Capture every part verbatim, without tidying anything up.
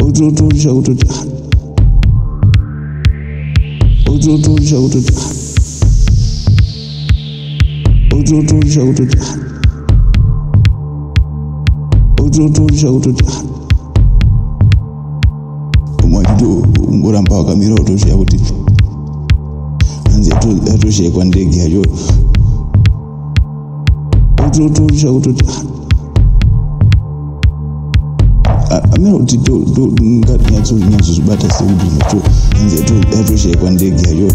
utotorisha kutoti utotorisha kutoti utotorisha kutoti utotorisha kutoti mwajito ngoramba wakamira utoshiya kuti hanzi yatoshekwa ndege yacho utotorisha kutoti amira kuti ngatinyatsozvibata sekuti nacho hanzi yatoshekwa ndege yacho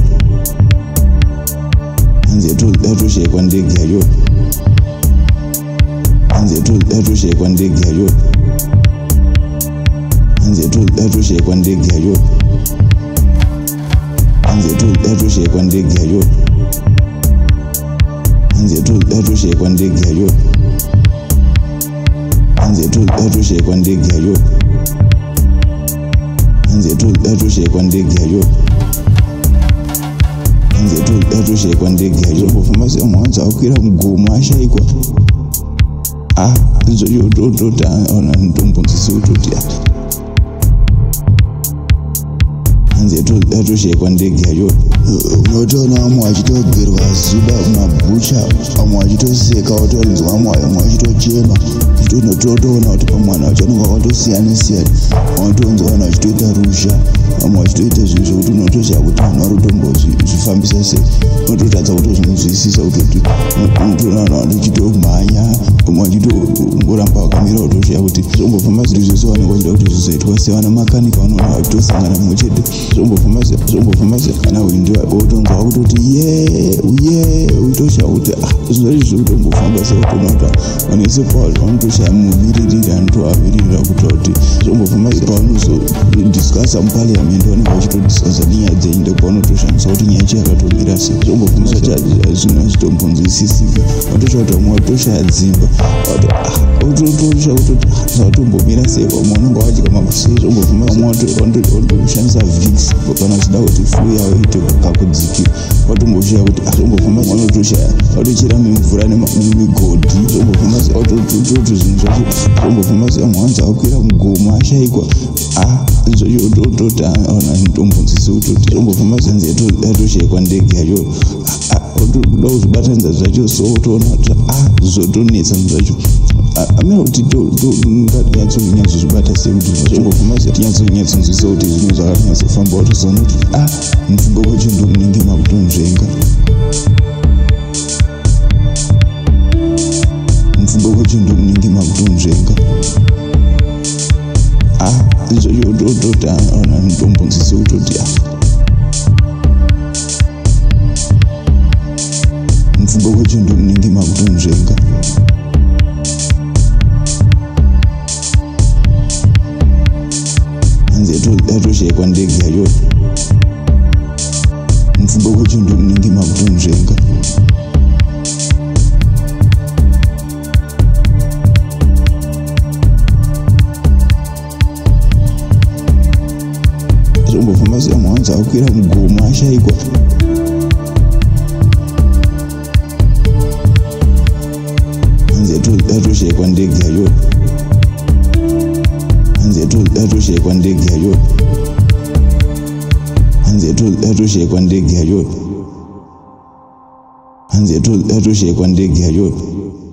hanzi yatoshekwa ndege yacho hanzi yatoshekwa ndege yacho hanzi yatoshekwa ndege yacho hanzi yatoshekwa ndege yacho hanzi yatoshekwa ndege yacho hanzi yatoshekwa ndege yacho hanzi yatoshekwa ndege yacho hanzi yatoshekwa ndege yacho kufamba semwanza akwira mugoma ashaikwa ah zvoyototota ona ndombonzisi utoti hanzi yatoshekwa ndege yacho unotoona vamwe vachitogerwa zuda kumabhucha vamwe vachitoseka utonzwa vamwe vamwe vachitochema totoona kuti pamwana vachanonga vakatosiyana siyana vanotonzwa vanhu vachitoita rusha vamwe vachitoita zvinhu zvokuti unotoshaya kuti vanhu vari kutombozvifambisa sei unototadza kutozvinzwisisa kutoti unotoona vanhu vanochitomhanya vamwe vachitongoramba vakamira kutoshaya kuti zvombofamba zviri zvese vanenge vachida kuti zvizoitwa sei vana makanika vanoona vachitosangana mumwe chete zvombofamba kana windi otonzwa kutoti ye uye utoshaya kuti zvinhu zvacho zviri kutombofamba sei utoona kuti vanhu vese pavanotoshaya muviririri anotovaviririra kuita kuti zvombofamba pavanozodiscasa mupariamendi vanenge vachitodiscasa nenyaya dzenyu ndopavanotoshandisa kuti nyaya chi yakatomira sei zvombofamba zvino hazvitombonzwisisika vatoshaya kuti vamwe vatoshaya dzimba utotosha kutoti zvatombomira sei vamwe vanenge vadya makusei zvombofamba vamwe vanotoshandisa vix kana zida kuti flu yavo ite kakudzikira vatomboshaya kuti zvombofamba vanotoshaya vatochera mimvura nemigodhi zvombofamba toto zvinhu zvacho zvombofamba vamwe vanzi vakwira mugoma ashaikwa zvoyototota ona ndombonzisi utoti zvombofamba zvanzi yatoshekwa ndege yacho kuda kuzvibatanidza zvacho so utoona kuti zvotonetsa zvacho amira kuti ngatinyatsozvibata sekuti zvombofamba tinyatsonyatsonzwisa kuti zvinhu zvakanyatsofamba utozoona kuti mupfungwa kwacho ndomunenge makutonzvenga mupfungwa kwacho ndomunenge makutonzvenga zvoyototota ona ndombonzisi utoti mupfungwa kwacho ndomunenge makutonzvenga hanzi yatoshekwa ndege yacho mupfungwa kwacho ndomunenge makutonzvenga zvombofamba vamwe vanzi vakwira mugoma ashaikwa hanzi yatoshekwa ndege yacho hanzi yatoshekwa ndege yacho hanzi yatoshekwa ndege yacho hanzi yatoshekwa ndege yacho